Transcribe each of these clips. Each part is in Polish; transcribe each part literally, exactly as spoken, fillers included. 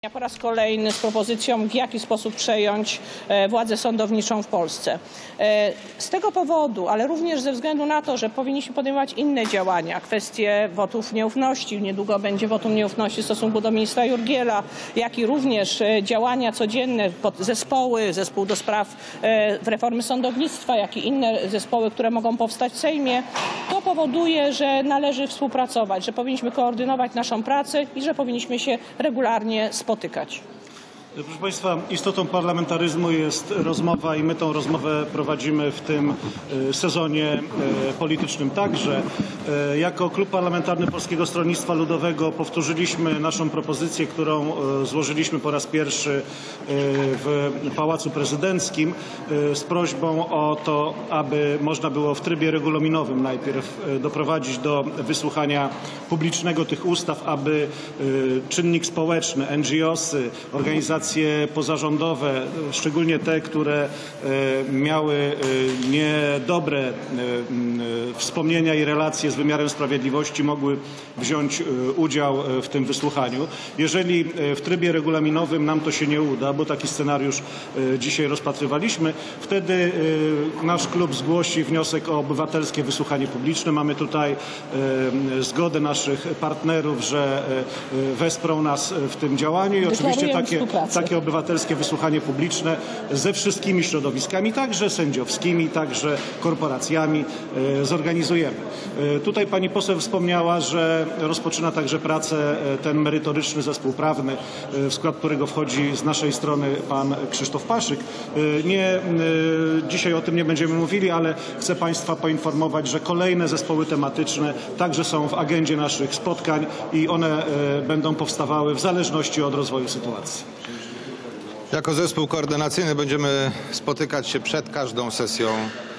Po raz kolejny z propozycją, w jaki sposób przejąć władzę sądowniczą w Polsce. Z tego powodu, ale również ze względu na to, że powinniśmy podejmować inne działania, kwestie wotów nieufności, niedługo będzie wotum nieufności w stosunku do ministra Jurgiela, jak i również działania codzienne, zespoły, zespół do spraw reformy sądownictwa, jak i inne zespoły, które mogą powstać w Sejmie, to powoduje, że należy współpracować, że powinniśmy koordynować naszą pracę i że powinniśmy się regularnie spotykać. Proszę Państwa, istotą parlamentaryzmu jest rozmowa i my tą rozmowę prowadzimy w tym sezonie politycznym także. Jako Klub Parlamentarny Polskiego Stronnictwa Ludowego powtórzyliśmy naszą propozycję, którą złożyliśmy po raz pierwszy w Pałacu Prezydenckim z prośbą o to, aby można było w trybie regulaminowym najpierw doprowadzić do wysłuchania publicznego tych ustaw, aby czynnik społeczny, N G O sy, organizacje pozarządowe, szczególnie te, które miały niedobre wspomnienia i relacje z wymiarem sprawiedliwości, mogły wziąć udział w tym wysłuchaniu. Jeżeli w trybie regulaminowym nam to się nie uda, bo taki scenariusz dzisiaj rozpatrywaliśmy, wtedy nasz klub zgłosi wniosek o obywatelskie wysłuchanie publiczne. Mamy tutaj zgodę naszych partnerów, że wesprą nas w tym działaniu i oczywiście takie Takie obywatelskie wysłuchanie publiczne ze wszystkimi środowiskami, także sędziowskimi, także korporacjami zorganizujemy. Tutaj pani poseł wspomniała, że rozpoczyna także pracę ten merytoryczny zespół prawny, w skład którego wchodzi z naszej strony pan Krzysztof Paszyk. Nie, dzisiaj o tym nie będziemy mówili, ale chcę Państwa poinformować, że kolejne zespoły tematyczne także są w agendzie naszych spotkań i one będą powstawały w zależności od rozwoju sytuacji. Jako zespół koordynacyjny będziemy spotykać się przed każdą sesją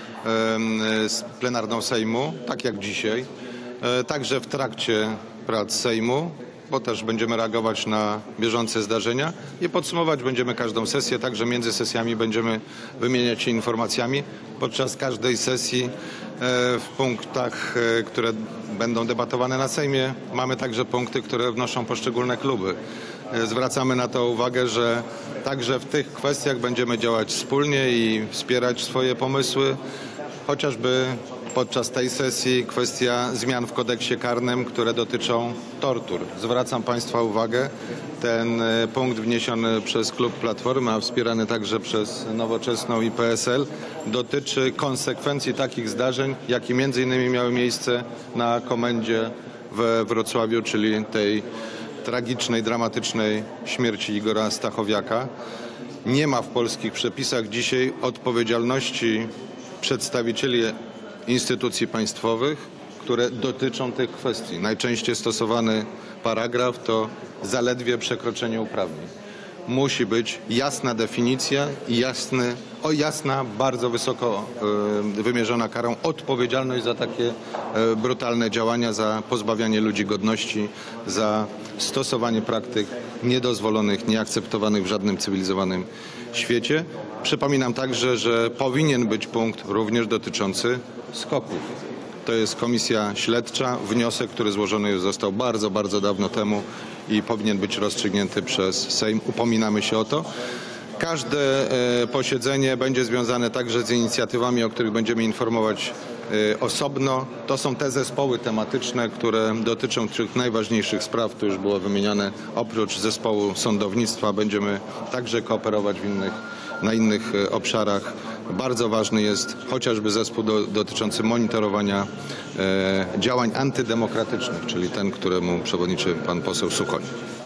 plenarną Sejmu, tak jak dzisiaj, także w trakcie prac Sejmu, bo też będziemy reagować na bieżące zdarzenia i podsumować będziemy każdą sesję, także między sesjami będziemy wymieniać się informacjami. Podczas każdej sesji w punktach, które będą debatowane na Sejmie, mamy także punkty, które wnoszą poszczególne kluby. Zwracamy na to uwagę, że także w tych kwestiach będziemy działać wspólnie i wspierać swoje pomysły, chociażby podczas tej sesji kwestia zmian w kodeksie karnym, które dotyczą tortur. Zwracam Państwa uwagę, ten punkt wniesiony przez klub Platformy, a wspierany także przez Nowoczesną i P S L, dotyczy konsekwencji takich zdarzeń, jakie między innymi miały miejsce na komendzie we Wrocławiu, czyli tej tragicznej, dramatycznej śmierci Igora Stachowiaka. Nie ma w polskich przepisach dzisiaj odpowiedzialności przedstawicieli instytucji państwowych, które dotyczą tych kwestii. Najczęściej stosowany paragraf to zaledwie przekroczenie uprawnień. Musi być jasna definicja i jasny, o jasna, bardzo wysoko y, wymierzona karą odpowiedzialność za takie y, brutalne działania, za pozbawianie ludzi godności, za stosowanie praktyk niedozwolonych, nieakceptowanych w żadnym cywilizowanym świecie. Przypominam także, że powinien być punkt również dotyczący skoków. To jest komisja śledcza, wniosek, który złożony już został bardzo, bardzo dawno temu i powinien być rozstrzygnięty przez Sejm. Upominamy się o to. Każde e, posiedzenie będzie związane także z inicjatywami, o których będziemy informować e, osobno. To są te zespoły tematyczne, które dotyczą tych najważniejszych spraw, to już było wymieniane. Oprócz zespołu sądownictwa będziemy także kooperować w innych, na innych e, obszarach. Bardzo ważny jest chociażby zespół do, dotyczący monitorowania e, działań antydemokratycznych, czyli ten, któremu przewodniczy pan poseł Suchoń.